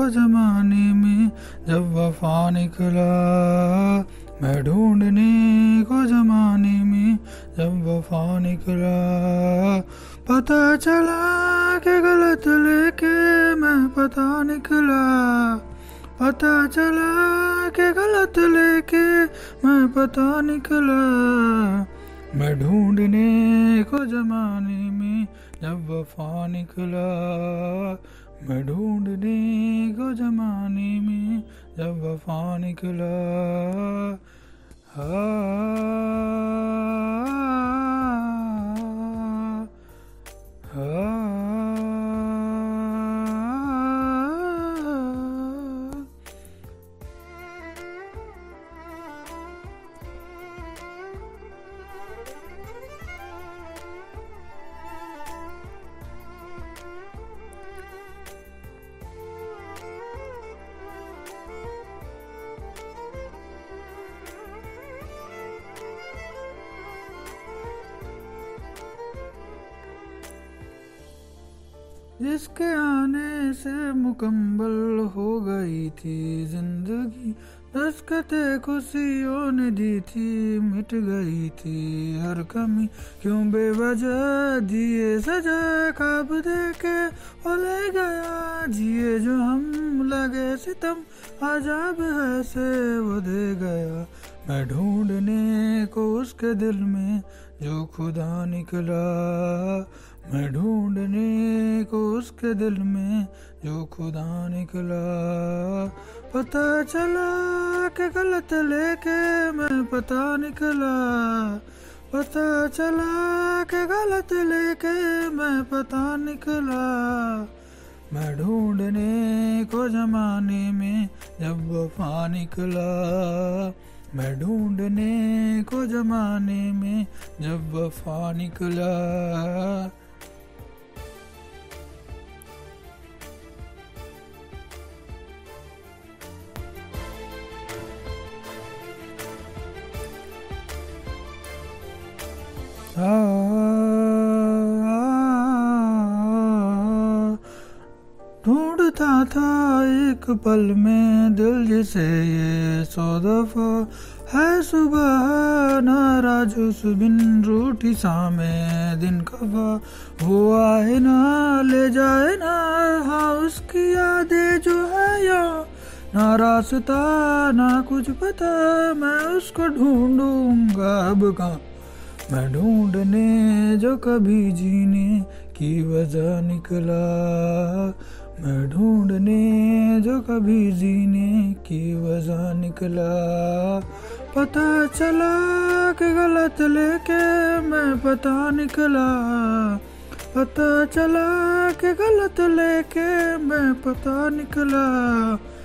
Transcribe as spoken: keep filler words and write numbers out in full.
को जमाने में जब वफा निकला, मैं ढूंढने को जमाने में जब वफा निकला। पता चला कि गलत लेके मैं पता निकला, पता चला कि गलत लेके मैं पता निकला। मैं ढूंढने को जमाने में जब वफा निकला, मैं ढूंढने को जमाने में जब वफा निकला। हाँ हाँ जिसके आने से मुकम्मल हो गई थी जिंदगी, दस्तखते खुशियों ने दी थी, मिट गई थी हर कमी। क्यों बेवजह दिए सजा ख्वाब देके वो ले गया, जिए जो हम लगे सितम अजाब है से वो दे गया। मैं ढूंढने को उसके दिल में जो खुदा निकला, मैं ढूंढने को उसके दिल में जो खुदा निकला। पता चला कि गलत लेके मैं पता निकला, पता चला कि गलत लेके मैं पता निकला। मैं ढूंढने को जमाने में जब वफा निकला, मैं ढूंढने को जमाने में जब वफा निकला। ढूंढता था एक पल में दिल जिसे ये सौ दफा, है सुबह नाराज उस बिन रूठी सामे दिन कबा। वो आए ना ले जाए ना, हाँ उसकी यादें जो है यहाँ, ना रास्ता ना कुछ पता, मैं उसको ढूंढूंगा अब कहाँ। मैं ढूंढने जो कभी जीने की वजह निकला, मैं ढूंढने जो कभी जीने की वजह निकला। पता चला कि गलत लेके मैं पता निकला, पता चला कि गलत लेके मैं पता निकला।